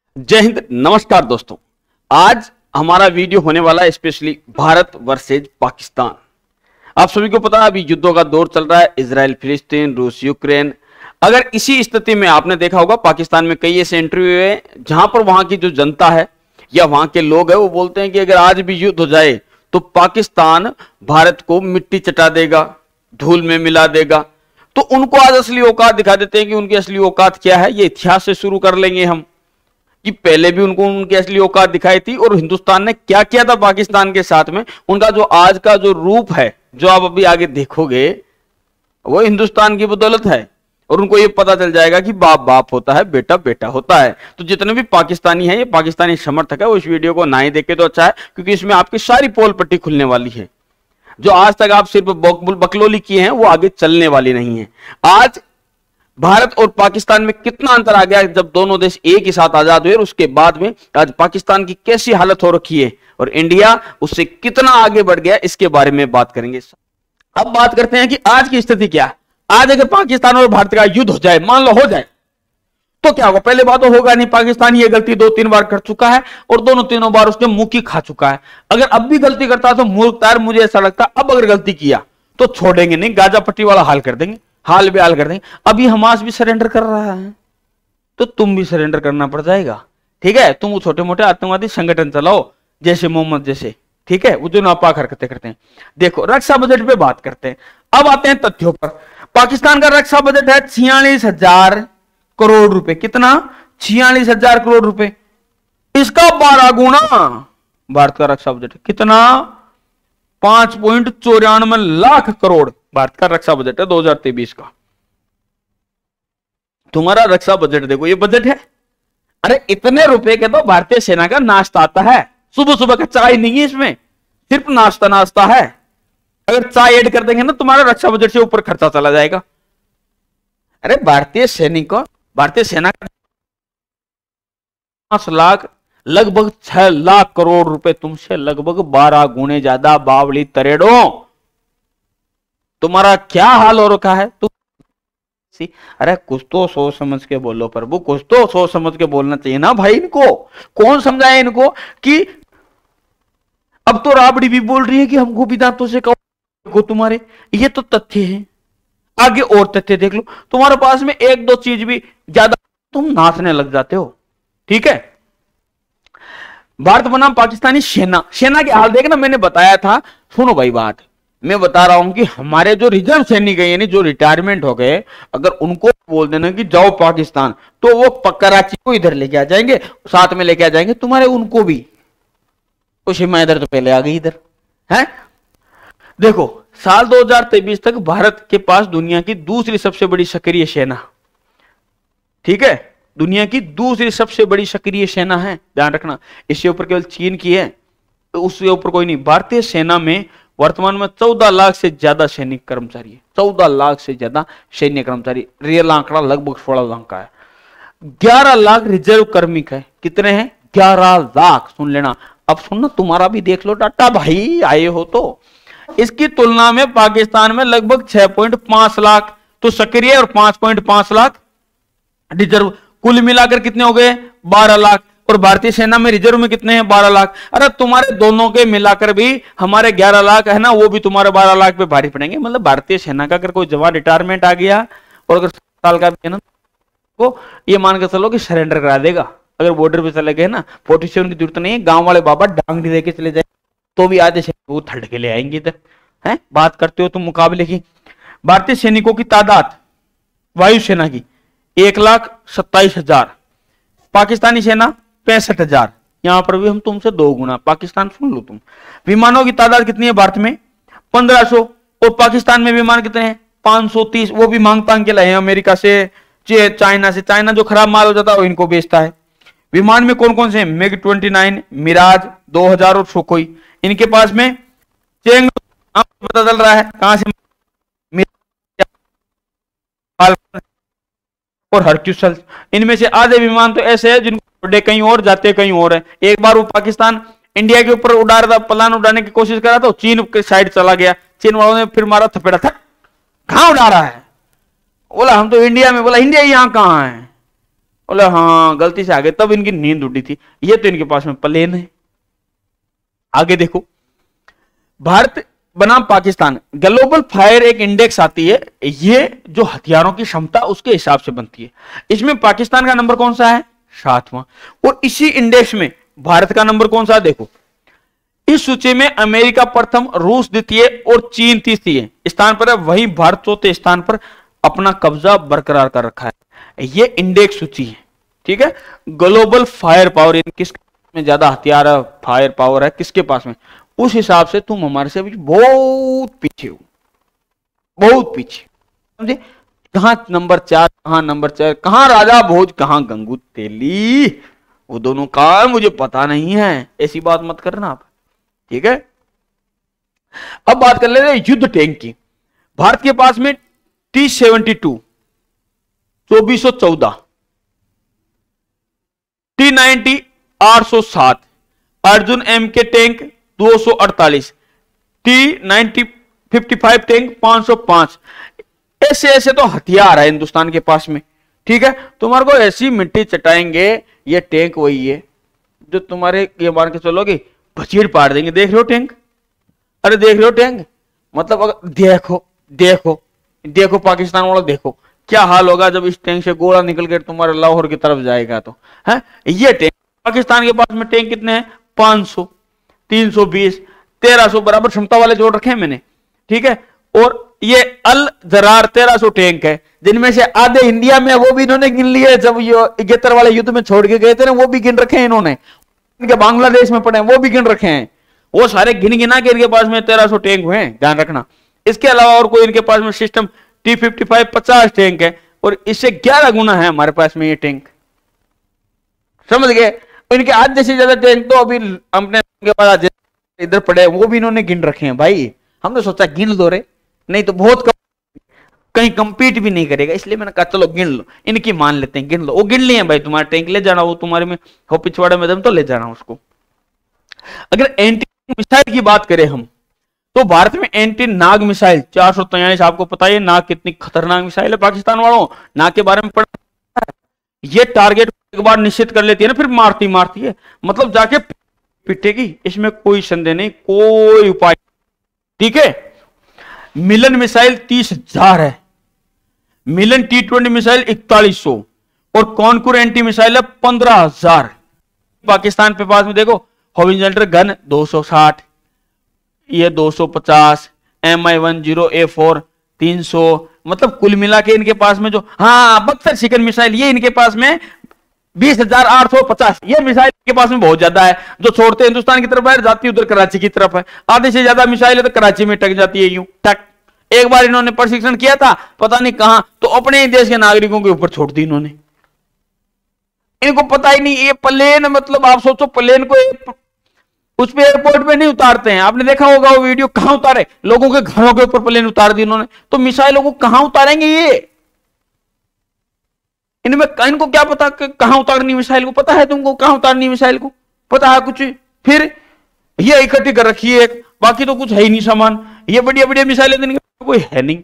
जय हिंद। नमस्कार दोस्तों, आज हमारा वीडियो होने वाला है स्पेशली भारत वर्सेज पाकिस्तान। आप सभी को पता है अभी युद्धों का दौर चल रहा है, इजराइल फिलिस्तीन, रूस यूक्रेन। अगर इसी स्थिति में आपने देखा होगा पाकिस्तान में कई ऐसे इंटरव्यू है जहां पर वहां की जो जनता है या वहां के लोग है वो बोलते हैं कि अगर आज भी युद्ध हो जाए तो पाकिस्तान भारत को मिट्टी चटा देगा, धूल में मिला देगा। तो उनको आज असली औकात दिखा देते हैं कि उनकी असली औकात क्या है। ये इतिहास से शुरू कर लेंगे हम कि पहले भी उनको उनकी असली औकात दिखाई थी और हिंदुस्तान ने क्या किया था पाकिस्तान के साथ में। उनका जो आज का जो रूप है, जो आप अभी आगे देखोगे, वो हिंदुस्तान की बदौलत है। और उनको ये पता चल जाएगा कि बाप बाप होता है, बेटा बेटा होता है। तो जितने भी पाकिस्तानी हैं, ये पाकिस्तानी समर्थक है, वो इस वीडियो को ना ही देखे तो अच्छा है, क्योंकि इसमें आपकी सारी पोल पट्टी खुलने वाली है। जो आज तक आप सिर्फ बकलोली किए हैं वो आगे चलने वाली नहीं है। आज भारत और पाकिस्तान में कितना अंतर आ गया जब दोनों देश एक ही साथ आजाद हुए, और उसके बाद में आज पाकिस्तान की कैसी हालत हो रखी है और इंडिया उससे कितना आगे बढ़ गया, इसके बारे में बात करेंगे। अब बात करते हैं कि आज की स्थिति क्या। आज अगर पाकिस्तान और भारत का युद्ध हो जाए, मान लो हो जाए, तो क्या होगा? पहले बात तो होगा नहीं, पाकिस्तान ये गलती 2-3 बार कर चुका है और दोनों तीनों बार उसने मुंह की खा चुका है। अगर अब भी गलती करता तो मूर्खता, मुझे ऐसा लगता अब अगर गलती किया तो छोड़ेंगे नहीं, गाजा पट्टी वाला हाल कर देंगे, हाल बेहाल कर देंगे। अभी हमास भी सरेंडर कर रहा है तो तुम भी सरेंडर करना पड़ जाएगा। ठीक है, तुम वो छोटे मोटे आतंकवादी संगठन चलाओ जैसे मोहम्मद जैसे, ठीक है, वो जो नापाक हरकतें करते हैं। देखो, रक्षा बजट पे बात करते हैं। अब आते हैं तथ्यों पर। पाकिस्तान का रक्षा बजट है 46,000 करोड़ रुपए। कितना? 46,000 करोड़ रुपए। इसका 12 गुना भारत का रक्षा बजट है। कितना? 5.94 लाख करोड़ भारत का रक्षा बजट है 2023 का। तुम्हारा रक्षा बजट देखो, ये बजट है। अरे इतने रुपए के तो भारतीय सेना का नाश्ता आता है। सुबह सुबह का चाय नहीं है इसमें, सिर्फ नाश्ता है। अगर चाय ऐड कर देंगे ना, तुम्हारा रक्षा बजट से ऊपर खर्चा चला जाएगा। अरे भारतीय सैनिकों, भारतीय सेना का 5 लाख, लगभग 6 लाख करोड़ रुपए, तुमसे लगभग 12 गुने ज्यादा। बावली तरेड़ो, तुम्हारा क्या हाल हो रखा है? तुम अरे कुछ तो सोच समझ के बोलो प्रभु, कुछ तो सोच समझ के बोलना चाहिए ना भाई। इनको कौन समझाए इनको कि अब तो राबड़ी भी बोल रही है कि हमको भी दांतों से कहो तुम्हारे। ये तो तथ्य हैं, आगे और तथ्य देख लो। तुम्हारे पास में एक दो चीज भी ज्यादा, तुम नाचने लग जाते हो। ठीक है, भारत बनाम पाकिस्तानी सेना, सेना के हाल देखना। मैंने बताया था, सुनो भाई बात, मैं बता रहा हूं कि हमारे जो रिजर्व सैनिक है, यानी जो रिटायरमेंट हो गए, अगर उनको बोल देना कि जाओ पाकिस्तान, तो वो कराची को इधर लेके आ जाएंगे, साथ में लेके आ जाएंगे तुम्हारे उनको भी। उसी में इधर तो पहले आ गई इधर है। देखो, साल 2023 तक भारत के पास दुनिया की दूसरी सबसे बड़ी सक्रिय सेना, ठीक है, दुनिया की दूसरी सबसे बड़ी सक्रिय सेना है, ध्यान रखना। इससे ऊपर केवल चीन की है, तो उससे ऊपर कोई नहीं। भारतीय सेना में वर्तमान में 14 लाख से ज्यादा सैनिक कर्मचारी है। 14 लाख से ज्यादा सैन्य कर्मचारी। रियल आंकड़ा लगभग 16 लाख का है। 11 लाख रिजर्व कार्मिक है। कितने हैं? 11 लाख। सुन लेना। अब सुनना, तुम्हारा भी देख लो डाटा भाई, आए हो तो। इसकी तुलना में पाकिस्तान में लगभग 6.5 लाख तो सक्रिय और 5.5 लाख रिजर्व। कुल मिलाकर कितने हो गए? 12 लाख। और भारतीय सेना में रिजर्व में कितने हैं? 12 लाख। अरे तुम्हारे दोनों के मिलाकर भी हमारे 11 लाख है ना, वो भी तुम्हारे 12 लाख पे भारी पड़ेंगे। मतलब भारतीय सेना का अगर कोई जवान रिटायरमेंट आ गया और अगर 7 साल का भी है ना, तो ये मान के चलो कि सरेंडर करा देगा। अगर बॉर्डर पे चले गए ना, 47 की जरूरत नहीं है, गांव वाले बाबा डांग दे के चले जाए तो भी आधे सैनिक वो थड़ के ले आएंगे इधर। है बात करते हो तुम मुकाबले की। भारतीय सैनिकों की तादाद वायुसेना की 1,27,000, पाकिस्तानी सेना 65,000। यहां पर भी हम तुमसे 2 गुना। पाकिस्तान सुन लो तुम। विमानों की तादाद कितनी है भारत में? 1500। और पाकिस्तान में विमान कितने हैं? 530। वो भी मांग तांग के लाए हैं अमेरिका से, चाइना से। चाइना जो खराब माल हो जाता है वो इनको बेचता है। विमान में कौन कौन से हैं? मिग 29, मिराज 2000 और सुखोई। इनके पास में चेंग पता चल रहा है कहां से, और हरक्यूसल। इनमें से आधे विमान तो ऐसे हैं जिनको उड़े कहीं और, जाते कहीं और है। एक बार वो पाकिस्तान इंडिया के ऊपर उड़ा रहा था, प्लान उड़ाने की कोशिश करा तो चीन के साइड चला गया। चीन वालों ने फिर मारा थपेड़ा, था कहां उड़ा रहा है? बोला हम तो इंडिया में। बोला इंडिया यहां कहां है? बोले हाँ गलती से आ गए, तब इनकी नींद उड़ी थी। ये तो इनके पास में प्लेन है। आगे देखो, भारत बनाम पाकिस्तान, ग्लोबल फायर एक इंडेक्स आती है, ये जो हथियारों की क्षमता उसके हिसाब से बनती है। इसमें पाकिस्तान का नंबर कौन सा है? 7वां। और इसी इंडेक्स में भारत का नंबर कौन सा है? देखो, इस सूची में अमेरिका प्रथम, रूस द्वितीय और चीन तीसरे स्थान पर है, वहीं भारत चौथे स्थान पर अपना कब्जा बरकरार कर रखा है। ये इंडेक्स सूची है, ठीक है। ग्लोबल फायर पावर, किस में ज्यादा हथियार है, फायर पावर है किसके पास में, उस हिसाब से तुम हमारे से भी बहुत पीछे हो, बहुत पीछे, समझे। कहां नंबर 4, कहां नंबर 4, कहां राजा भोज, कहां गंगू तेली, वो दोनों का मुझे पता नहीं है, ऐसी बात मत करना आप, ठीक है। अब बात कर ले रहे युद्ध टैंक की। भारत के पास में T-72 2414, T-90 807, Arjun MK tank 248, T-90 55 tank 505। ऐसे ऐसे तो हथियार है हिंदुस्तान के पास में, ठीक है। तुम्हारे को ऐसी मिट्टी चटाएंगे, ये टैंक वही है जो तुम्हारे, ये मान के चलोगे भचीड़ पाड़ देंगे। देख रहे हो टैंक, अरे देख रहे हो टैंक, मतलब अगर देखो देखो देखो पाकिस्तान वालों, देखो क्या हाल होगा जब इस टैंक से गोला निकल कर तुम्हारे लाहौर की तरफ जाएगा तो, है। ये टैंक पाकिस्तान के पास में टैंक कितने हैं? 500, 320, 1300 बराबर क्षमता वाले जोड़ रखे हैं मैंने, ठीक है। और ये अल जरार 1300 टैंक है, जिनमें से आधे इंडिया में, वो भी इन्होंने गिन लिए, जब ये 71 वाले युद्ध में छोड़ के गए थे ना, वो भी गिन रखे हैं इन्होंने, इनके बांग्लादेश में पड़े हैं, वो भी गिन रखे हैं, वो सारे गिन गिना के इनके पास में 1300 टैंक हुए हैं, ध्यान रखना। इसके अलावा और कोई इनके पास में सिस्टम T-55 50 टैंक है, और इससे 11 गुना है हमारे पास में ये टैंक, समझ गए। इनके आज जैसे ज्यादा टैंक तो अभी अपने पास इधर पड़े, वो भी इन्होंने गिन रखे हैं भाई। हमने सोचा गिन दो रे, नहीं तो बहुत कहीं कंपीट भी नहीं करेगा, इसलिए मैंने कहा चलो गिन लो, इनकी मान लेते हैं, गिन लो। वो गिन लिए भाई, तुम्हारा टैंक ले जाना, वो तुम्हारे में हो पिछवाड़े में दम तो ले जाना उसको। अगर एंटी मिसाइल की बात करें हम, तो भारत में एंटी नाग मिसाइल 443, आपको पता है नाग कितनी खतरनाक मिसाइल है पाकिस्तान वालों, नाग के बारे में पढ़ा। ये टारगेट एक बार निश्चित कर लेती है ना, फिर मारती मारती है, मतलब जाके पिटेगी, इसमें कोई संदेह नहीं, कोई उपाय, ठीक है। मिलन मिसाइल 30,000 है, मिलन T-20 मिसाइल 4100, और कॉनकुर एंटी मिसाइल है 15,000। पाकिस्तान पे पास में देखो हॉरिजॉन्टल गन 260, ये 250, Mi-10A4 300, मतलब कुल मिला के इनके पास में जो, हाँ बख्तर चिकन मिसाइल, ये इनके पास में 20,850, ये मिसाइल इनके पास में बहुत ज्यादा है, जो छोड़ते हिंदुस्तान की तरफ बाहर जाती है उधर कराची की तरफ है, आधे से ज्यादा मिसाइल है तो कराची में टक जाती है, यूं टक। एक बार इन्होंने प्रशिक्षण किया था पता नहीं कहां, तो अपने ही देश के नागरिकों के ऊपर छोड़ दी इन्होंने, इनको पता ही नहीं। ये प्लेन, मतलब आप सोचो प्लेन को उस पे एयरपोर्ट पे नहीं उतारते हैं, आपने देखा होगा वो वीडियो, कहां उतारे, लोगों के घरों के ऊपर प्लेन उतार दी इन्होंने, तो मिसाइलों को कहां उतारेंगे ये, इनमें इनको क्या पता कहां उतारनी मिसाइल को, पता है तुमको कहां उतारनी मिसाइल को, पता है कुछ, फिर ये इकट्ठी कर रखी है, बाकी तो कुछ है ही नहीं सामान, ये बढ़िया बढ़िया मिसाइलें कोई है नहीं।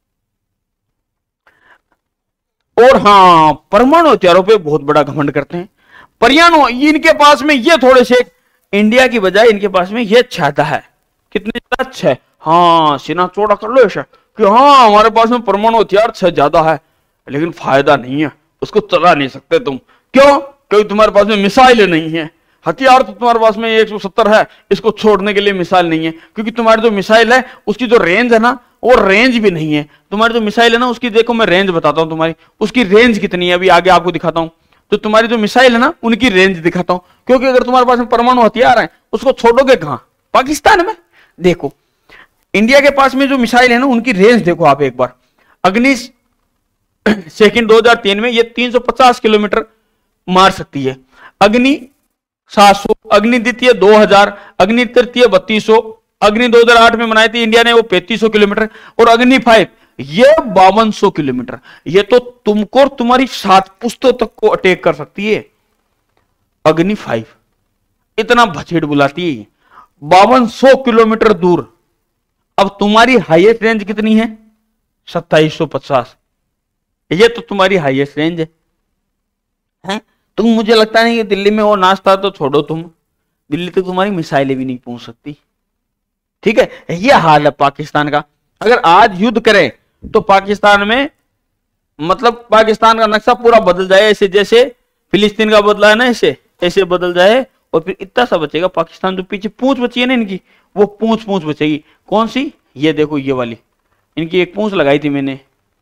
और हाँ, परमाणु हथियारों पे बहुत बड़ा घमंड करते हैं, परमाणु इनके पास में ये थोड़े से, इंडिया की बजाय इनके पास में ये ज्यादा है, कितने अच्छा है, हाँ सीना चौड़ा कर लो ऐसा कि हाँ हमारे पास में परमाणु हथियार ज्यादा है, लेकिन फायदा नहीं है, उसको चला नहीं सकते तुम, क्यों? क्योंकि तुम्हारे पास में मिसाइल नहीं है, हथियार तो तुम्हारे पास में 170 है, इसको छोड़ने के लिए मिसाइल नहीं है, क्योंकि तुम्हारी जो मिसाइल है उसकी जो रेंज है ना, वो रेंज भी नहीं है, तुम्हारी जो मिसाइल है ना उसकी, देखो मैं रेंज बताता हूं तुम्हारी, उसकी रेंज कितनी है अभी आगे आपको दिखाता हूं, तो तुम्हारी जो मिसाइल है ना उनकी रेंज दिखाता हूं, क्योंकि अगर तुम्हारे पास में परमाणु हथियार है उसको छोड़ोगे कहां? पाकिस्तान में। देखो इंडिया के पास में जो मिसाइल है ना उनकी रेंज देखो आप एक बार, अग्नि सेकंड 2003 में ये 350 किलोमीटर मार सकती है, अग्नि 700, अग्नि द्वितीय 2000, अग्नि तृतीय 3200, अग्नि 2008 में बनाई थी इंडिया ने वो 3500 किलोमीटर, और अग्नि 5 ये 5200 किलोमीटर, ये तो तुमको और तुम्हारी 7 पुश्तों तक को अटैक कर सकती है। अग्नि 5 इतना भचेड़ बुलाती है, 5200 किलोमीटर दूर। अब तुम्हारी हाईएस्ट रेंज कितनी है? 2750, ये तो तुम्हारी हाईएस्ट रेंज है। हैं? तुम, मुझे लगता नहीं कि दिल्ली में वो नाश्ता तो छोड़ो, तुम दिल्ली तक तुम्हारी मिसाइलें भी नहीं पहुंच सकती। ठीक है, ये हाल है पाकिस्तान का। अगर आज युद्ध करें तो पाकिस्तान में, मतलब पाकिस्तान का नक्शा पूरा बदल जाए, ऐसे जैसे फिलिस्तीन का बदला है ना, ऐसे ऐसे बदल जाए, और फिर इतना सा बचेगा पाकिस्तान। जो पीछे पूंछ बची है ना इनकी, वो पूंछ पूंछ बचेगी। कौन सी? ये देखो, ये वाली इनकी एक पूंछ लगाई थी मैंने,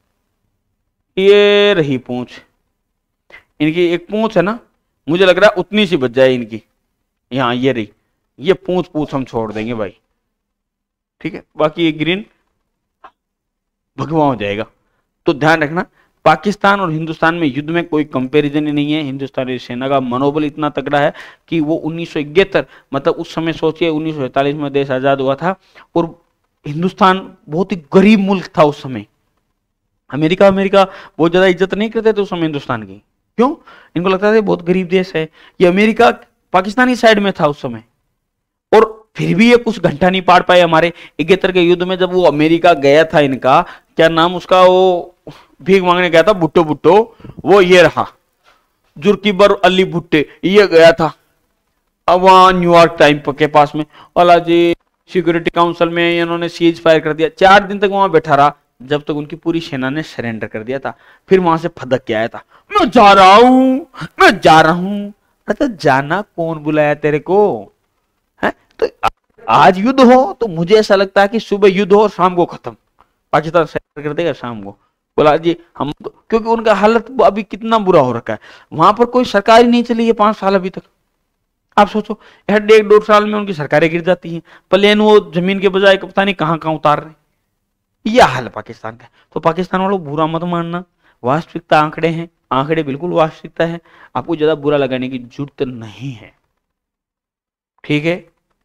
ये रही पूंछ इनकी, एक पूंछ है ना, मुझे लग रहा है उतनी सी बच जाए इनकी। यहाँ ये रही, ये पूंछ पूंछ हम छोड़ देंगे भाई, ठीक है, बाकी ये ग्रीन भगवा हो जाएगा। तो ध्यान रखना, पाकिस्तान और हिंदुस्तान में युद्ध में कोई कंपैरिजन ही नहीं है। हिंदुस्तानी सेना का मनोबल इतना तगड़ा है कि वो 1971, मतलब उस समय सोचिए 1947 में देश आजाद हुआ था, और हिंदुस्तान बहुत ही गरीब मुल्क था उस समय। अमेरिका अमेरिका बहुत ज्यादा इज्जत नहीं करते थे उस समय हिंदुस्तान की। क्यों? इनको लगता था बहुत गरीब देश है। ये अमेरिका पाकिस्तानी साइड में था उस समय, और फिर भी ये कुछ घंटा नहीं पार पाए हमारे 71 के युद्ध में। जब वो अमेरिका गया था, इनका क्या नाम उसका, वो भीख मांगने गया था, भुट्टो भुट्टो, वो ये रहा जुल्किबर अली भुट्टे, ये गया था। अब वहां न्यूयॉर्क टाइम के पास में वाला जी सिक्योरिटी काउंसिल में इन्होंने सीज फायर कर दिया। 4 दिन तक वहां बैठा रहा, जब तक उनकी पूरी सेना ने सरेंडर कर दिया था। फिर वहां से फदक के आया था, मैं जा रहा हूं, मैं जा रहा हूं। अरे तो जाना कौन बुलाया तेरे को? है तो आज युद्ध हो तो मुझे ऐसा लगता है कि सुबह युद्ध हो और शाम को खत्म, पाकिस्तान सरेंडर कर देगा शाम को। बोला जी हम तो, क्योंकि उनका हालत अभी कितना बुरा हो रखा है, वहां पर कोई सरकार ही नहीं चली है 5 साल अभी तक। आप सोचो, हर 1.5-2 साल में उनकी सरकारें गिर जाती हैं, प्लेन वो जमीन के बजाय पता नहीं कहां कहां उतार रहे हैं। यह हाल है पाकिस्तान का। तो पाकिस्तान वालों बुरा मत मानना, वास्तविकता आंकड़े हैं, आंकड़े बिल्कुल वास्तविकता है, आपको ज्यादा बुरा लगाने की जरूरत नहीं है, ठीक है।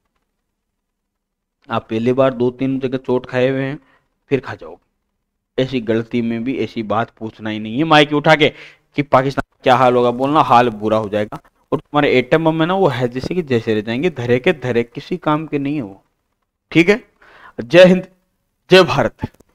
आप पहली बार 2-3 जगह चोट खाए हुए हैं, फिर खा जाओगे। ऐसी गलती में भी ऐसी बात पूछना ही नहीं है माइक उठा के कि पाकिस्तान क्या हाल होगा, बोलना हाल बुरा हो जाएगा। और तुम्हारे एटम बम है ना, वो है जैसे कि जैसे रह जाएंगे, धरे के धरे, किसी काम के नहीं है वो, ठीक है। जय हिंद, जय भारत।